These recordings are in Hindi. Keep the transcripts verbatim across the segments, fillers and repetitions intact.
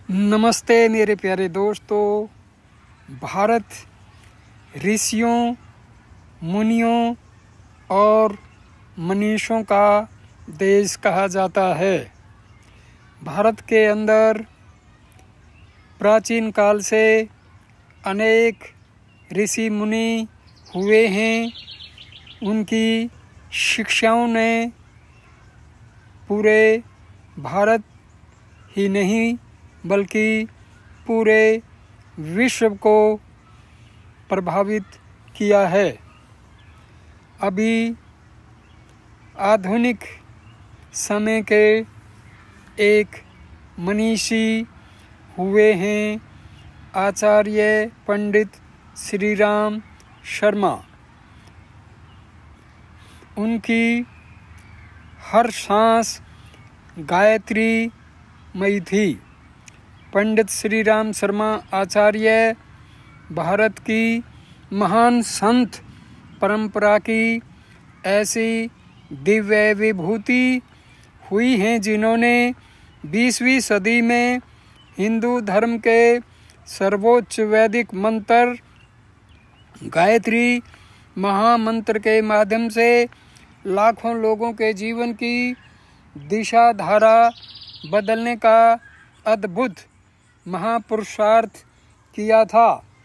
नमस्ते मेरे प्यारे दोस्तों। भारत ऋषियों, मुनियों और मनीषों का देश कहा जाता है। भारत के अंदर प्राचीन काल से अनेक ऋषि मुनि हुए हैं। उनकी शिक्षाओं ने पूरे भारत ही नहीं बल्कि पूरे विश्व को प्रभावित किया है। अभी आधुनिक समय के एक मनीषी हुए हैं आचार्य पंडित श्री राम शर्मा। उनकी हर सांस गायत्री मई थी। पंडित श्री राम शर्मा आचार्य भारत की महान संत परंपरा की ऐसी दिव्य विभूति हुई हैं जिन्होंने बीसवीं सदी में हिंदू धर्म के सर्वोच्च वैदिक मंत्र गायत्री महामंत्र के माध्यम से लाखों लोगों के जीवन की दिशा धारा बदलने का अद्भुत महापुरुषार्थ किया था।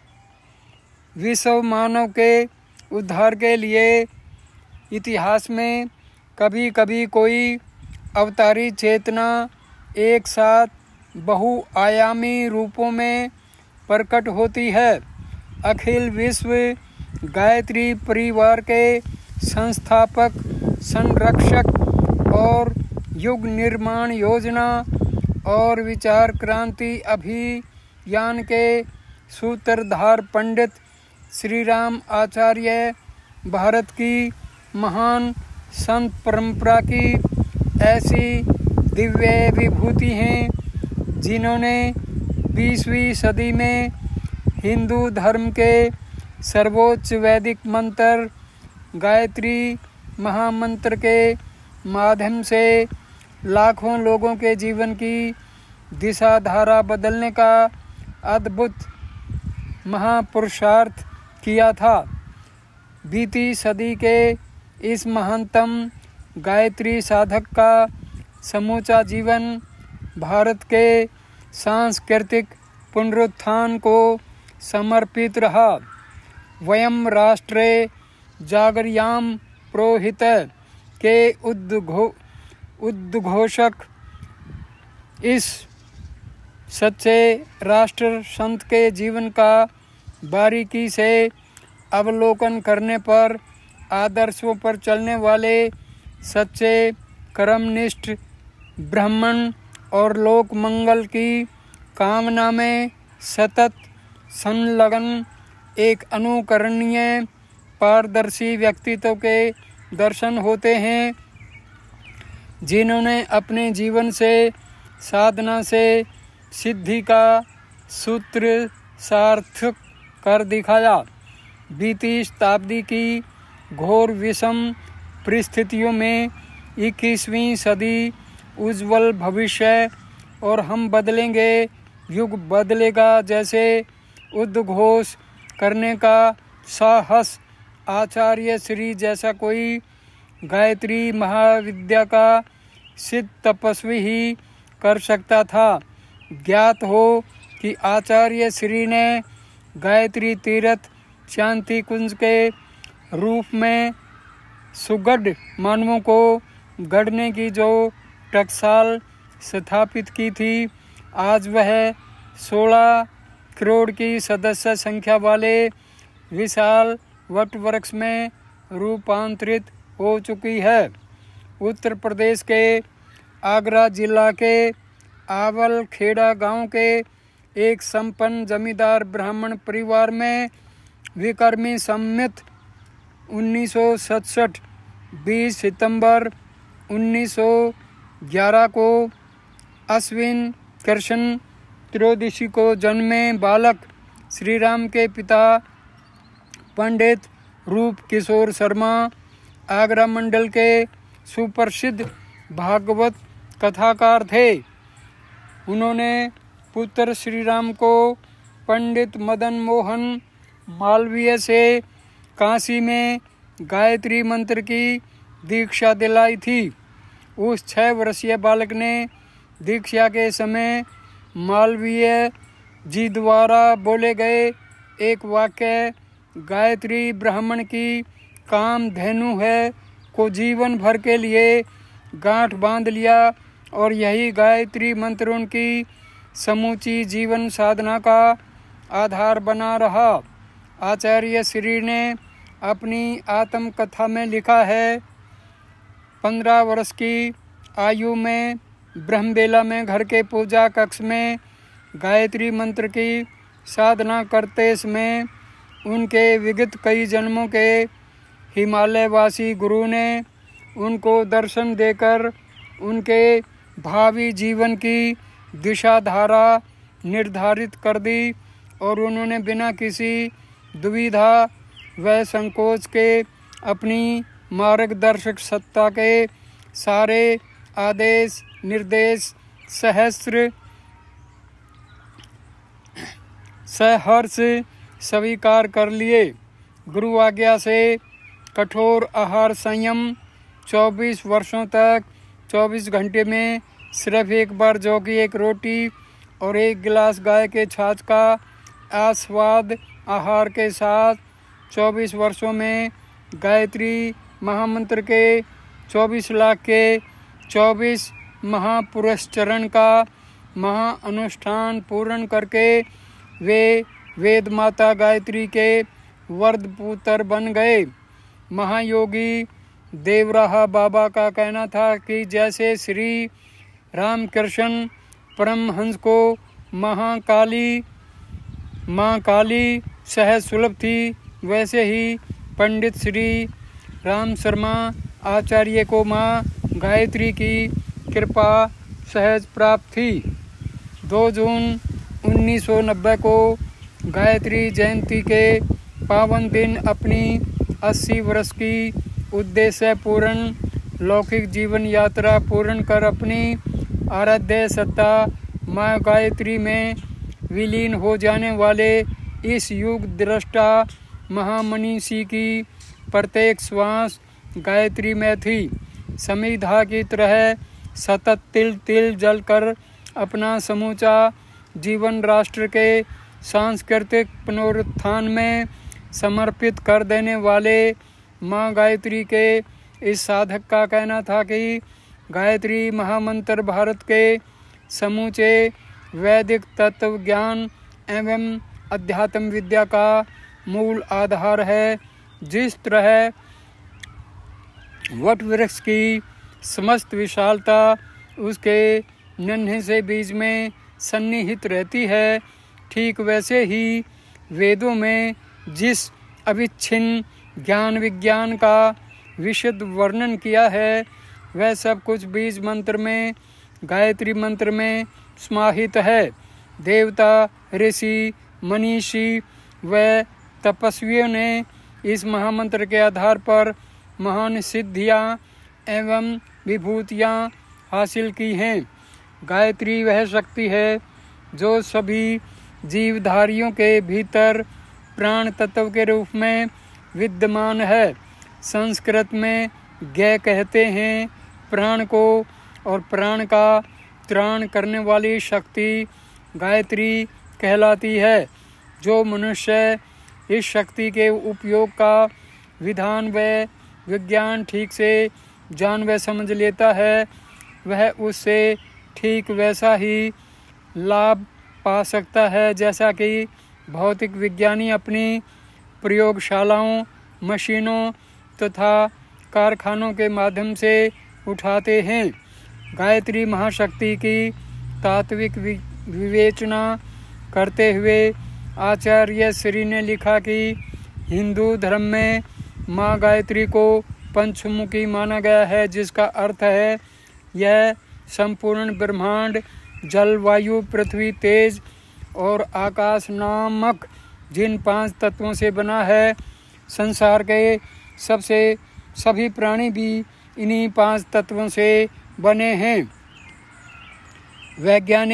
विश्व मानव के उद्धार के लिए इतिहास में कभी कभी कोई अवतारी चेतना एक साथ बहुआयामी रूपों में प्रकट होती है। अखिल विश्व गायत्री परिवार के संस्थापक, संरक्षक और युग निर्माण योजना और विचार क्रांति अभियान के सूत्रधार पंडित श्री राम आचार्य भारत की महान संत परंपरा की ऐसी दिव्य विभूति हैं जिन्होंने बीसवीं सदी में हिंदू धर्म के सर्वोच्च वैदिक मंत्र गायत्री महामंत्र के माध्यम से लाखों लोगों के जीवन की दिशा धारा बदलने का अद्भुत महापुरुषार्थ किया था। बीती सदी के इस महानतम गायत्री साधक का समूचा जीवन भारत के सांस्कृतिक पुनरुत्थान को समर्पित रहा। वयम राष्ट्रे जागर्याम प्रोहित के उद्घो उद्घोषक इस सच्चे राष्ट्र संत के जीवन का बारीकी से अवलोकन करने पर आदर्शों पर चलने वाले सच्चे कर्मनिष्ठ ब्राह्मण और लोक मंगल की कामना में सतत संलग्न एक अनुकरणीय पारदर्शी व्यक्तित्व के दर्शन होते हैं जिन्होंने अपने जीवन से साधना से सिद्धि का सूत्र सार्थक कर दिखाया। बीती शताब्दी की घोर विषम परिस्थितियों में इक्कीसवीं सदी उज्जवल भविष्य और हम बदलेंगे, युग बदलेगा जैसे उद्घोष करने का साहस आचार्य श्री जैसा कोई गायत्री महाविद्या का सिद्ध तपस्वी ही कर सकता था। ज्ञात हो कि आचार्य श्री ने गायत्री तीर्थ शांति कुंज के रूप में सुगढ़ मानवों को गढ़ने की जो टकसाल स्थापित की थी, आज वह सोलह करोड़ की सदस्य संख्या वाले विशाल वटवृक्ष में रूपांतरित हो चुकी है। उत्तर प्रदेश के आगरा जिला के आवल खेड़ा गांव के एक संपन्न जमींदार ब्राह्मण परिवार में विक्रमी सम्मत उन्नीस सौ सड़सठ बीस सितंबर उन्नीस सौ ग्यारह को अश्विन कृष्ण त्रयोदशी को जन्मे बालक श्री राम के पिता पंडित रूप किशोर शर्मा आगरा मंडल के सुप्रसिद्ध भागवत कथाकार थे। उन्होंने पुत्र श्री राम को पंडित मदन मोहन मालवीय से काशी में गायत्री मंत्र की दीक्षा दिलाई थी। उस छह वर्षीय बालक ने दीक्षा के समय मालवीय जी द्वारा बोले गए एक वाक्य गायत्री ब्राह्मण की काम धेनु है को जीवन भर के लिए गांठ बांध लिया और यही गायत्री मंत्र उनकी समूची जीवन साधना का आधार बना रहा। आचार्य श्री ने अपनी आत्मकथा में लिखा है, पंद्रह वर्ष की आयु में ब्रह्मबेला में घर के पूजा कक्ष में गायत्री मंत्र की साधना करते समय उनके विगत कई जन्मों के हिमालयवासी गुरु ने उनको दर्शन देकर उनके भावी जीवन की दिशा धारा निर्धारित कर दी और उन्होंने बिना किसी दुविधा व संकोच के अपनी मार्गदर्शक सत्ता के सारे आदेश निर्देश सहस्र सहर्ष स्वीकार कर लिए। गुरु आज्ञा से कठोर आहार संयम चौबीस वर्षों तक चौबीस घंटे में सिर्फ एक बार जौ की एक रोटी और एक गिलास गाय के छाछ का आस्वाद आहार के साथ चौबीस वर्षों में गायत्री महामंत्र के चौबीस लाख के चौबीस महापुरस्चरण का महा अनुष्ठान पूर्ण करके वे वेद माता गायत्री के वरद पुत्र बन गए। महायोगी देवराहा बाबा का कहना था कि जैसे श्री रामकृष्ण परमहंस को महाकाली माँ काली सहज सुलभ थी, वैसे ही पंडित श्री राम शर्मा आचार्य को माँ गायत्री की कृपा सहज प्राप्त थी। दो जून उन्नीस सौ नब्बे को गायत्री जयंती के पावन दिन अपनी अस्सी वर्ष की उद्देश्य पूर्ण लौकिक जीवन यात्रा पूर्ण कर अपनी आराध्य सत्ता माँ गायत्री में विलीन हो जाने वाले इस युग दृष्टा महामनीषी की प्रत्येक श्वास गायत्री में थी। समिधा की तरह सतत तिल तिल जल कर अपना समूचा जीवन राष्ट्र के सांस्कृतिक पुनरुत्थान में समर्पित कर देने वाले माँ गायत्री के इस साधक का कहना था कि गायत्री महामंत्र भारत के समूचे वैदिक तत्व ज्ञान एवं अध्यात्म विद्या का मूल आधार है। जिस तरह वट वृक्ष की समस्त विशालता उसके नन्हे से बीज में सन्निहित रहती है, ठीक वैसे ही वेदों में जिस अविच्छिन्न ज्ञान विज्ञान का विशद वर्णन किया है वह सब कुछ बीज मंत्र में गायत्री मंत्र में समाहित है। देवता ऋषि मनीषी व तपस्वियों ने इस महामंत्र के आधार पर महान सिद्धियां एवं विभूतियां हासिल की हैं। गायत्री वह शक्ति है जो सभी जीवधारियों के भीतर प्राण तत्व के रूप में विद्यमान है। संस्कृत में ज्ञ कहते हैं प्राण को, और प्राण का त्राण करने वाली शक्ति गायत्री कहलाती है। जो मनुष्य इस शक्ति के उपयोग का विधान व विज्ञान ठीक से जान व समझ लेता है वह उससे ठीक वैसा ही लाभ पा सकता है जैसा कि भौतिक विज्ञानी अपनी प्रयोगशालाओं मशीनों तथा कारखानों के माध्यम से उठाते हैं। गायत्री महाशक्ति की तात्विक विवेचना करते हुए आचार्य श्री ने लिखा कि हिंदू धर्म में माँ गायत्री को पंचमुखी माना गया है, जिसका अर्थ है यह संपूर्ण ब्रह्मांड जल वायु पृथ्वी तेज और आकाश नामक जिन पांच तत्वों से बना है। संसार के सबसे सभी प्राणी भी इन्हीं पांच तत्वों से बने हैं। वैज्ञानिक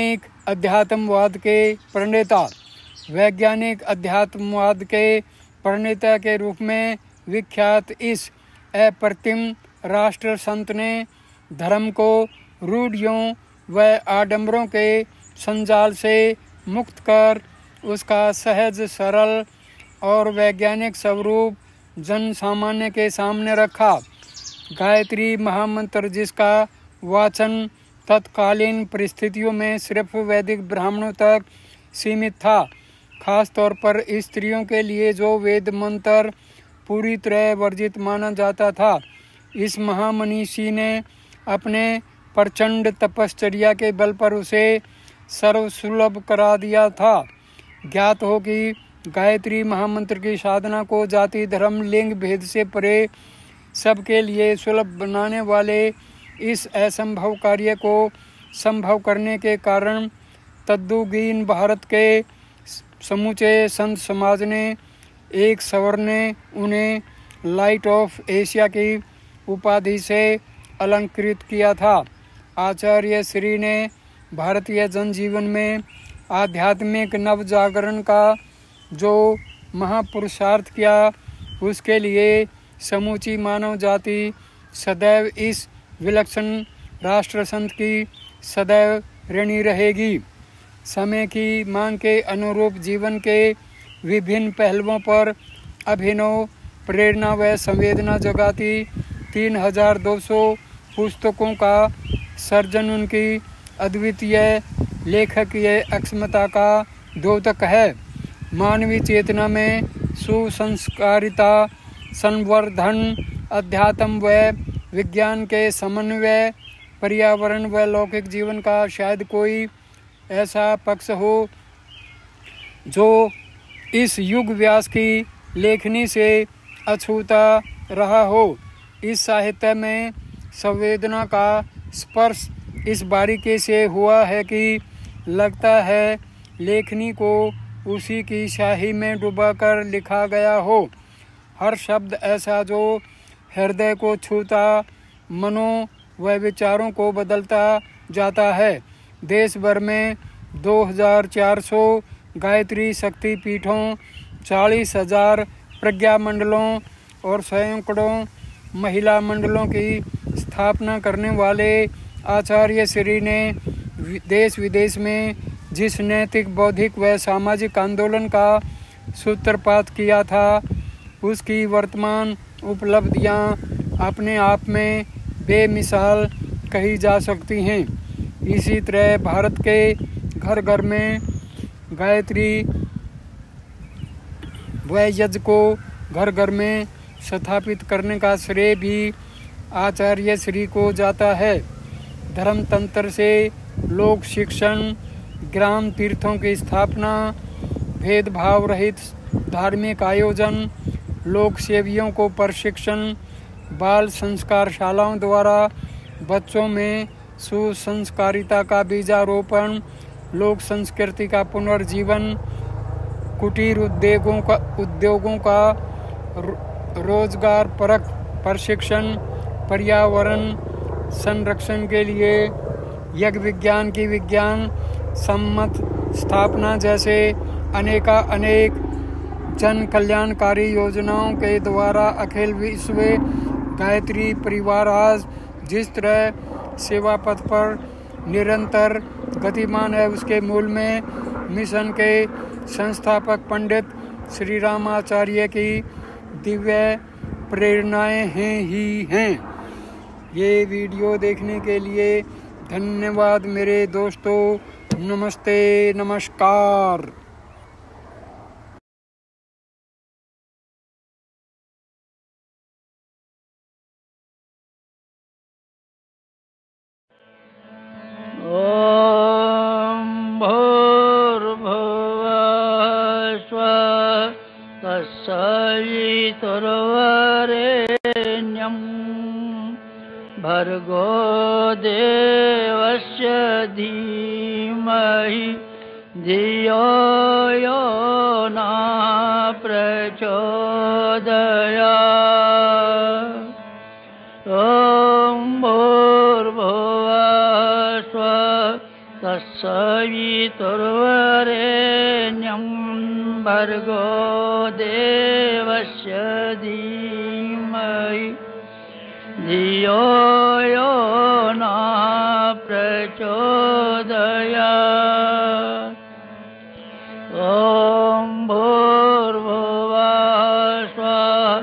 अध्यात्मवाद के प्रणेता, वैज्ञानिक अध्यात्मवाद के प्रणेता के रूप में विख्यात इस अप्रतिम राष्ट्र संत ने धर्म को रूढ़ियों व आडंबरों के संजाल से मुक्त कर उसका सहज, सरल और वैज्ञानिक स्वरूप जन सामान्य के सामने रखा। गायत्री महामंत्र, जिसका वाचन तत्कालीन परिस्थितियों में सिर्फ वैदिक ब्राह्मणों तक सीमित था, खास तौर पर स्त्रियों के लिए जो वेद मंत्र पूरी तरह वर्जित माना जाता था, इस महामनीषी ने अपने प्रचंड तपश्चर्या के बल पर उसे सर्वसुलभ करा दिया था। ज्ञात हो कि गायत्री महामंत्र की साधना को जाति, धर्म, लिंग भेद से परे सबके लिए सुलभ बनाने वाले इस असंभव कार्य को संभव करने के कारण तद्दुगीन भारत के समूचे संत समाज ने एक सवर ने उन्हें लाइट ऑफ एशिया की उपाधि से अलंकृत किया था। आचार्य श्री ने भारतीय जनजीवन में आध्यात्मिक नव जागरण का जो महापुरुषार्थ किया, उसके लिए समूची मानव जाति सदैव इस विलक्षण राष्ट्र संत की सदैव ऋणी रहेगी। समय की मांग के अनुरूप जीवन के विभिन्न पहलुओं पर अभिनव प्रेरणा व संवेदना जगाती तीन हजार दो सौ पुस्तकों का सर्जन उनकी अद्वितीय लेखकीय अक्षमता का द्योतक है। मानवीय चेतना में सुसंस्कारिता, संवर्धन, अध्यात्म व विज्ञान के समन्वय, पर्यावरण व लौकिक जीवन का शायद कोई ऐसा पक्ष हो जो इस युग व्यास की लेखनी से अछूता रहा हो। इस साहित्य में संवेदना का स्पर्श इस बारीकी से हुआ है कि लगता है लेखनी को उसी की शाही में डुबाकर लिखा गया हो। हर शब्द ऐसा जो हृदय को छूता, मनो व विचारों को बदलता जाता है। देश भर में दो हजार चार सौ गायत्री शक्ति पीठों, चालीस हजार प्रज्ञा मंडलों और सैकड़ों महिला मंडलों की स्थापना करने वाले आचार्य श्री ने देश विदेश में जिस नैतिक, बौद्धिक व सामाजिक आंदोलन का सूत्रपात किया था, उसकी वर्तमान उपलब्धियां अपने आप में बेमिसाल कही जा सकती हैं। इसी तरह भारत के घर घर में गायत्री व यज्ञ को घर घर में स्थापित करने का श्रेय भी आचार्य श्री को जाता है। धर्म तंत्र से लोक शिक्षण, ग्राम तीर्थों की स्थापना, भेदभाव रहित धार्मिक आयोजन, लोक सेवियों को प्रशिक्षण, बाल संस्कार शालाओं द्वारा बच्चों में सुसंस्कारिता का बीजारोपण, लोक संस्कृति का पुनर्जीवन, कुटीर उद्योगों का उद्योगों का रोजगार परक प्रशिक्षण, पर्यावरण संरक्षण के लिए यज्ञ विज्ञान की विज्ञान सम्मत स्थापना जैसे अनेका अनेक जन कल्याणकारी योजनाओं के द्वारा अखिल विश्व गायत्री परिवार आज जिस तरह सेवा पथ पर निरंतर गतिमान है, उसके मूल में मिशन के संस्थापक पंडित श्री रामाचार्य की दिव्य प्रेरणाएं हैं ही हैं। ये वीडियो देखने के लिए धन्यवाद मेरे दोस्तों। नमस्ते, नमस्कार। ॐ भूर्भुवः स्वः तत्सवितुर्वरेण्यं भर्गो देवस्य धीमहि धियो यो न प्रचोदयात्। ॐ भूर्भुवः स्वः तत्सवितुर्वरेण्यं तत्सवितुर्वरेण्यं भर्गो देवस्य धीमहि धियो यो न प्रचोदयात्। ॐ भूर्भुवः स्वः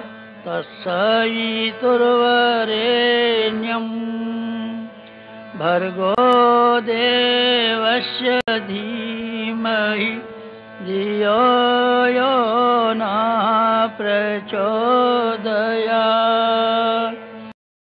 तत्सवितुर्वरेण्यं भर्गो देवस्य धीमहि धियो यो न प्रचोदयात्।